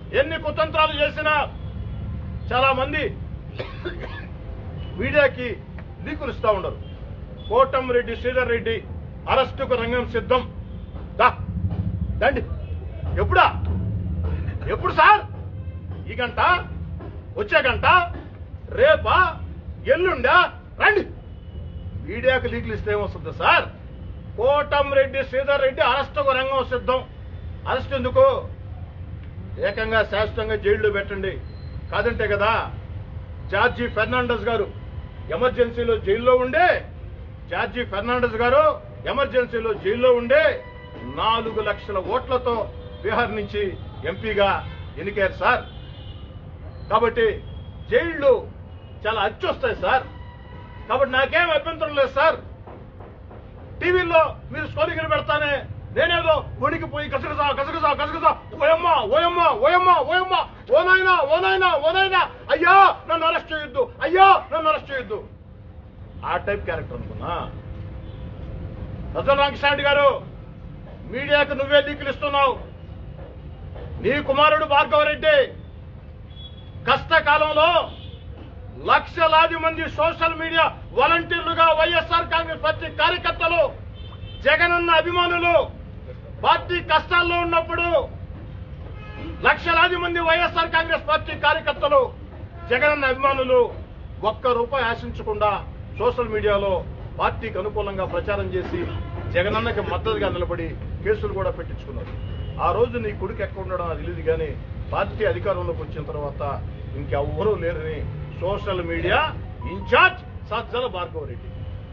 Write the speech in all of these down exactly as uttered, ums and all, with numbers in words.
ఎన్ని కుతంత్రాలు చేసినా చాలా మంది మీడియాకి లీకులు ఇస్తా ఉండరు. కోటంరెడ్డి శ్రీధర్ రెడ్డి అరెస్టుకు రంగం సిద్ధం. దా దండి. ఎప్పుడా? ఎప్పుడు సార్? ఈ గంట, వచ్చే గంట, రేపా, ఎల్లుండా? రండి. మీడియాకు లీకులు ఇస్తే ఏమొస్తుంది సార్? కోటంరెడ్డి శ్రీధర్ రెడ్డి అరెస్టుకు రంగం సిద్ధం. అరెస్ట్ ఎందుకు? ఏకంగా శాశ్వతంగా జైల్లో పెట్టండి. కాదంటే కదా జార్జి ఫెర్నాండస్ గారు ఎమర్జెన్సీలో జైల్లో ఉండే జార్జి ఫెర్నాండస్ గారు ఎమర్జెన్సీలో జైల్లో ఉండే నాలుగు లక్షల ఓట్లతో బీహార్ నుంచి ఎంపీగా ఎన్నికారు సార్. కాబట్టి జైళ్లు చాలా అచ్చొస్తాయి సార్. కాబట్టి నాకేం అభ్యంతరం లేదు సార్. టీవీలో మీరు స్కోరింగ్లు పెడతానే నేనేదో వణికిపోయి కసగసా కసగసా కసగసా ఓయమ్మ ఓయమ్మ ఓయమ్మ ఓయమ్మ ఓనాయనా ఓనాయనా ఓనాయనా అయ్యా నన్ను అరెస్ట్ చేయొద్దు, అయ్యా నన్ను అరెస్ట్ చేయొద్దు, ఆ టైప్ క్యారెక్టర్ అనుకున్నా. సజ్జల రామకృష్ణారెడ్డి గారు, మీడియాకు నువ్వే లీకులు ఇస్తున్నావు. నీ కుమారుడు భార్గవరెడ్డి కష్టకాలంలో లక్షలాది మంది సోషల్ మీడియా వాలంటీర్లుగా వైఎస్ఆర్ కాంగ్రెస్ పార్టీ కార్యకర్తలు, జగనన్న అభిమానులు పార్టీ కష్టాల్లో ఉన్నప్పుడు లక్షలాది మంది వైఎస్ఆర్ కాంగ్రెస్ పార్టీ కార్యకర్తలు, జగనన్న అభిమానులు ఒక్క రూపాయి ఆశించకుండా సోషల్ మీడియాలో పార్టీకి అనుకూలంగా ప్రచారం చేసి జగనన్నకి మద్దతుగా నిలబడి కేసులు కూడా పెట్టించుకున్నారు. ఆ రోజు నీ కొడుకు ఎక్కడ ఉండడం అది తెలియదు, కానీ పార్టీ అధికారంలోకి వచ్చిన తర్వాత ఇంకెవ్వరూ లేరని social media in-charge Sajjala Bhargav Reddy.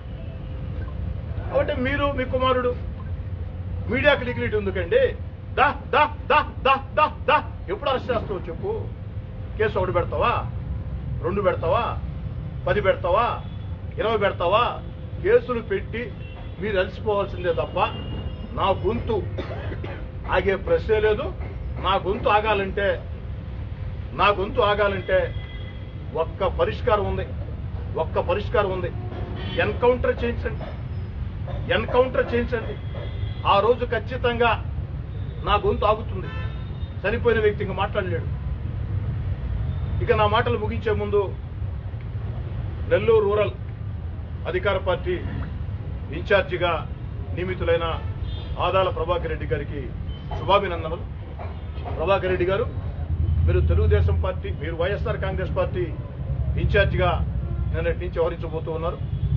కాబట్టి మీరు మీ కుమారుడు మీడియాకి లీకులు ఎందుకండి? దా దా దా దా దా దా ఎప్పుడు అరెస్ట్ చేస్తావు చెప్పు. కేసు ఒకటి పెడతావా, రెండు పెడతావా, పది పెడతావా, ఇరవై పెడతావా? కేసులు పెట్టి మీరు అలసిపోవాల్సిందే తప్ప నా గొంతు ఆగే ప్రశ్నే లేదు. నా గొంతు ఆగాలంటే నా గొంతు ఆగాలంటే ఒక్క పరిష్కారం ఉంది, ఒక్క పరిష్కారం ఉంది. ఎన్కౌంటర్ చేయించండి, ఎన్కౌంటర్ చేయించండి. ఆ రోజు ఖచ్చితంగా నా గొంతు ఆగుతుంది. చనిపోయిన వ్యక్తి ఇంకా మాట్లాడలేడు. ఇక నా మాటలు ముగించే ముందు నెల్లూరు రూరల్ అధికార పార్టీ ఇన్ఛార్జిగా నియమితులైన ఆదాల ప్రభాకర్ రెడ్డి గారికి శుభాభినందనలు. ప్రభాకర్ రెడ్డి గారు, మీరు తెలుగుదేశం పార్టీ, మీరు వైఎస్ఆర్ కాంగ్రెస్ పార్టీ ఇన్ఛార్జిగా నిన్నటి నుంచి వ్యవహరించబోతూ ఉన్నారు.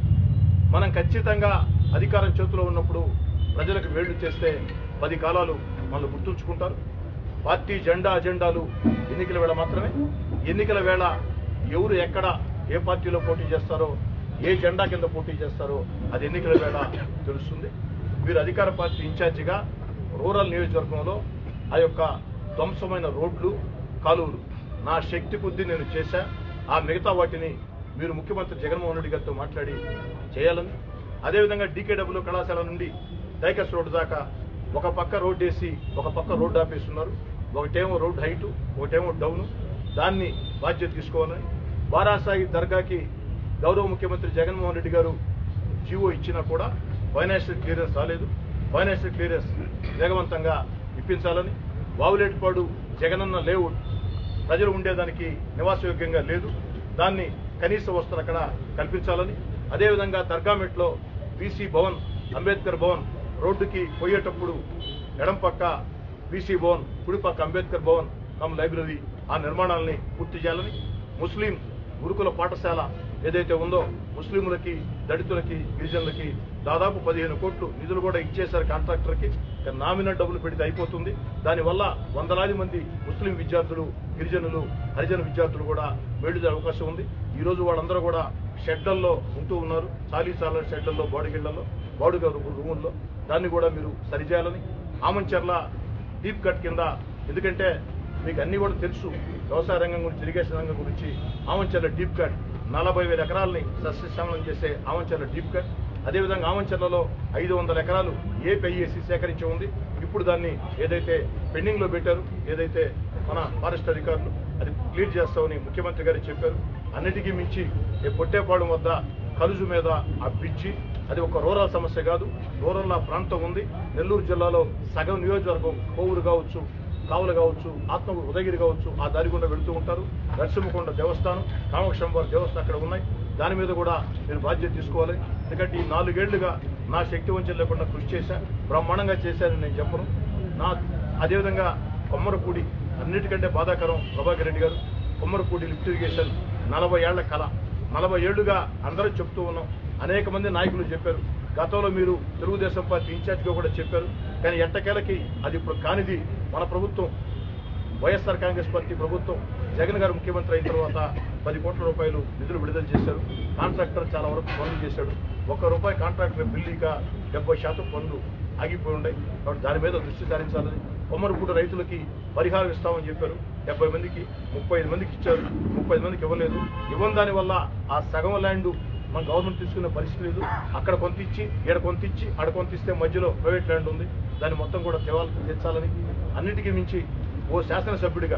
మనం ఖచ్చితంగా అధికారం చేతిలో ఉన్నప్పుడు ప్రజలకు వేళ్లు చేస్తే పది కాలాలు మనల్ని గుర్తుంచుకుంటారు. పార్టీ జెండా అజెండాలు ఎన్నికల వేళ మాత్రమే. ఎన్నికల వేళ ఎవరు ఎక్కడ ఏ పార్టీలో పోటీ చేస్తారో, ఏ జెండా కింద పోటీ చేస్తారో అది ఎన్నికల వేళ తెలుస్తుంది. మీరు అధికార పార్టీ ఇన్ఛార్జిగా రూరల్ నియోజకవర్గంలో ఆ యొక్క ధ్వంసమైన రోడ్లు, కాలువలు నా శక్తి కొద్దీ నేను చేశా. ఆ మిగతా వాటిని మీరు ముఖ్యమంత్రి జగన్మోహన్ రెడ్డి గారితో మాట్లాడి చేయాలని, అదేవిధంగా డీకేడబ్ల్యూ కళాశాల నుండి డైకస్ రోడ్డు దాకా ఒక పక్క రోడ్డు వేసి ఒక పక్క రోడ్డు ఆపేస్తున్నారు. ఒకటేమో రోడ్డు హైటు, ఒకటేమో డౌను. దాన్ని బాధ్యత తీసుకోవాలని, బారాసాయి దర్గాకి గౌరవ ముఖ్యమంత్రి జగన్మోహన్ రెడ్డి గారు జీవో ఇచ్చినా కూడా ఫైనాన్షియల్ క్లియరెన్స్ రాలేదు. ఫైనాన్షియల్ క్లియరెన్స్ వేగవంతంగా ఇప్పించాలని, వావులేటిపాడు జగనన్న లేఅవుట్ ప్రజలు ఉండేదానికి నివాసయోగ్యంగా లేదు, దాన్ని కనీస వస్తువులు అక్కడ కల్పించాలని, అదేవిధంగా దర్గామెట్లో బీసీ భవన్, అంబేద్కర్ భవన్ రోడ్డుకి పోయేటప్పుడు ఎడం పక్క బీసీ భవన్, కుడి పక్క అంబేద్కర్ భవన్ కమ్ లైబ్రరీ ఆ నిర్మాణాలని పూర్తి చేయాలని, ముస్లిం గురుకుల పాఠశాల ఏదైతే ఉందో ముస్లింలకి, దళితులకి, గిరిజనులకి దాదాపు పదిహేను కోట్లు నిధులు కూడా ఇచ్చేశారు కాంట్రాక్టర్కి. నామినల్ డబ్బులు పెడితే అయిపోతుంది. దానివల్ల వందలాది మంది ముస్లిం విద్యార్థులు, గిరిజనులు, హరిజన విద్యార్థులు కూడా మేలుదే అవకాశం ఉంది. ఈ రోజు వాళ్ళందరూ కూడా షెడ్లలో ఉంటూ ఉన్నారు. చాలీ చాలా షెడ్లలో, బాడుగిళ్లలో, బాడుగ రూముల్లో. దాన్ని కూడా మీరు సరిచేయాలని, ఆమంచర్ల డీప్ కట్ కింద, ఎందుకంటే మీకు అన్ని కూడా తెలుసు వ్యవసాయ రంగం గురించి, ఇరిగేషన్ రంగం గురించి. ఆమంచర్ల డీప్ కట్ నలభై వేల ఎకరాలని సస్యశ్యామలం చేసే ఆమంచర్ల డీప్ కట్. అదేవిధంగా ఆమంచర్లలో ఐదు వందల ఎకరాలు ఏపీఐఏసీ సేకరించి ఉంది. ఇప్పుడు దాన్ని ఏదైతే పెండింగ్ లో పెట్టారు, ఏదైతే మన ఫారెస్ట్ అధికారులు, అది క్లియర్ చేస్తామని ముఖ్యమంత్రి గారు చెప్పారు. అన్నిటికీ మించి పొట్టేపాడు వద్ద కలుజు మీద ఆ బ్రిడ్జి, అది ఒక రూరల్ సమస్య కాదు, రూరల్ ప్రాంతం ఉంది. నెల్లూరు జిల్లాలో సగం నియోజకవర్గం కోవూరు కావచ్చు, కావులు కావచ్చు, ఆత్మ ఉదయగిరి కావచ్చు, ఆ దారి గుండా వెళుతూ ఉంటారు. నరసింహకొండ దేవస్థానం, కామాక్షమ్మవారి దేవస్థానం అక్కడ ఉన్నాయి. దాని మీద కూడా మీరు బాధ్యత తీసుకోవాలి. ఎందుకంటే ఈ నాలుగేళ్లుగా నా శక్తి వంచన లేకుండా కృషి చేశా, బ్రహ్మాండంగా చేశానని నేను చెప్పను. నా అదేవిధంగా కొమ్మరపూడి అన్నిటికంటే బాధాకరం ప్రభాకర్ రెడ్డి గారు. కొమ్మరపూడి లిఫ్ట్ ఇరిగేషన్ నలభై ఏళ్ల కళ, నలభై ఏళ్లుగా అందరూ చెప్తూ ఉన్నాం. అనేక మంది నాయకులు చెప్పారు. గతంలో మీరు తెలుగుదేశం పార్టీ ఇన్ఛార్జిగా కూడా చెప్పారు. కానీ ఎట్టకేలకి అది ఇప్పుడు కానిది మన ప్రభుత్వం, వైఎస్ఆర్ కాంగ్రెస్ పార్టీ ప్రభుత్వం, జగన్ గారు ముఖ్యమంత్రి అయిన తర్వాత పది కోట్ల రూపాయలు నిధులు విడుదల చేశారు. కాంట్రాక్టర్ చాలా వరకు పనులు చేశాడు. ఒక్క రూపాయి కాంట్రాక్టర్ బిల్లుగా డెబ్బై శాతం పనులు ఆగిపోయి ఉన్నాయి. కాబట్టి దాని మీద దృష్టి సారించాలని, కొమ్మరపూడి రైతులకి పరిహారం ఇస్తామని చెప్పారు. డెబ్బై మందికి ముప్పై ఐదు మందికి ఇచ్చారు, ముప్పై ఐదు మందికి ఇవ్వలేదు. ఇవ్వని దానివల్ల ఆ సగం ల్యాండ్ మన గవర్నమెంట్ తీసుకునే పరిస్థితి లేదు. అక్కడ కొంత ఇచ్చి, ఈడ కొంత ఇచ్చి, ఆడ కొంత ఇస్తే మధ్యలో ప్రైవేట్ ల్యాండ్ ఉంది. దాన్ని మొత్తం కూడా తెవాలి తెచ్చాలని, అన్నిటికీ మించి ఓ శాసనసభ్యుడిగా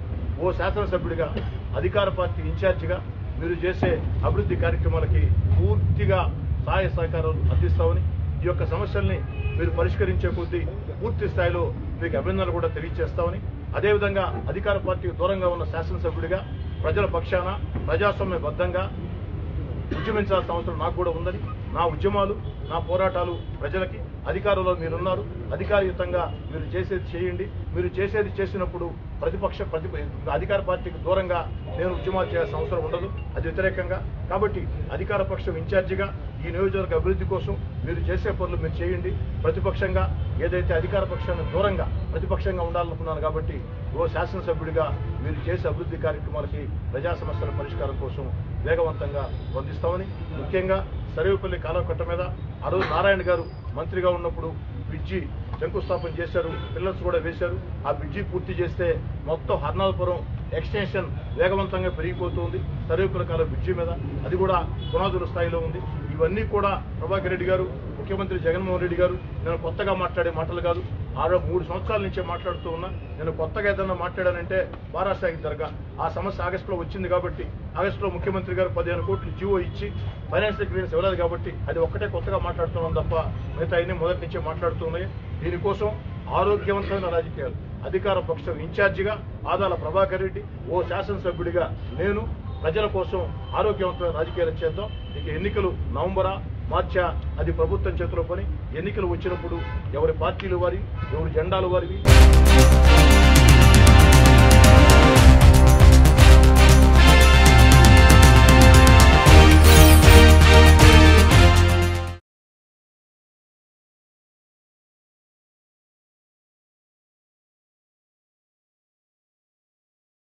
ఓ శాసనసభ్యుడిగా అధికార పార్టీ ఇన్ఛార్జిగా మీరు చేసే అభివృద్ధి కార్యక్రమాలకి పూర్తిగా సహాయ సహకారాలు అందిస్తామని, ఈ యొక్క సమస్యల్ని మీరు పరిష్కరించే కొద్దీ పూర్తి స్థాయిలో మీకు అభినందనలు కూడా తెలియజేస్తామని, అదేవిధంగా అధికార పార్టీకి దూరంగా ఉన్న శాసనసభ్యుడిగా ప్రజల పక్షాన ప్రజాస్వామ్యబద్ధంగా ఉద్యమించాల్సిన అవసరం నాకు కూడా ఉందని, నా ఉద్యమాలు, నా పోరాటాలు ప్రజలకి, అధికారంలో మీరున్నారు, అధికారయుతంగా మీరు చేసేది చేయండి. మీరు చేసేది చేసినప్పుడు ప్రతిపక్ష ప్రతి అధికార పార్టీకి దూరంగా నేను ఉద్యమాలు చేయాల్సిన అవసరం ఉండదు, అది వ్యతిరేకంగా. కాబట్టి అధికార పక్షం ఇన్ఛార్జిగా ఈ నియోజకవర్గ అభివృద్ధి కోసం మీరు చేసే పనులు మీరు చేయండి. ప్రతిపక్షంగా ఏదైతే అధికార పక్షాన్ని దూరంగా ప్రతిపక్షంగా ఉండాలనుకున్నాను కాబట్టి ఓ శాసనసభ్యుడిగా మీరు చేసే అభివృద్ధి కార్యక్రమాలకి, ప్రజా సమస్యల పరిష్కారం కోసం వేగవంతంగా స్పందిస్తామని, ముఖ్యంగా సర్వేపల్లి కాలువకట్ట మీద ఆ రోజు నారాయణ గారు మంత్రిగా ఉన్నప్పుడు బ్రిడ్జి శంకుస్థాపన చేశారు, పిల్లర్స్ కూడా వేశారు. ఆ బ్రిడ్జి పూర్తి చేస్తే మొత్తం హర్నాల్పురం ఎక్స్టెన్షన్ వేగవంతంగా పెరిగిపోతుంది. సర్వేపల్లి కాలువ బ్రిడ్జి మీద అది కూడా పునాదుల స్థాయిలో ఉంది. ఇవన్నీ కూడా ప్రభాకర్ రెడ్డి గారు, ముఖ్యమంత్రి జగన్మోహన్ రెడ్డి గారు నేను కొత్తగా మాట్లాడే మాటలు కాదు, ఆరో మూడు సంవత్సరాల నుంచే మాట్లాడుతూ ఉన్నా. నేను కొత్తగా ఏదన్నా మాట్లాడానంటే బారాసాగి దర్గా ఆ సమస్య ఆగస్టులో వచ్చింది కాబట్టి, ఆగస్టులో ముఖ్యమంత్రి గారు పదిహేను కోట్లు జీవో ఇచ్చి ఫైనాన్షియల్ క్లియరెన్స్ ఇవ్వలేదు కాబట్టి అది ఒక్కటే కొత్తగా మాట్లాడుతున్నాం తప్ప మిగతా అన్ని మొదటి నుంచే మాట్లాడుతున్నాయి. దీనికోసం ఆరోగ్యవంతమైన రాజకీయాలు, అధికార పక్షం ఇన్ఛార్జిగా ఆదాల ప్రభాకర్ రెడ్డి, ఓ శాసనసభ్యుడిగా నేను ప్రజల కోసం ఆరోగ్యవంతమైన రాజకీయాలు చేద్దాం. ఇక ఎన్నికలు నవంబరా మార్చా అది ప్రభుత్వం చేతిలో పని. ఎన్నికలు వచ్చినప్పుడు ఎవరి పార్టీలు వారి, ఎవరి జెండాలు వారివి.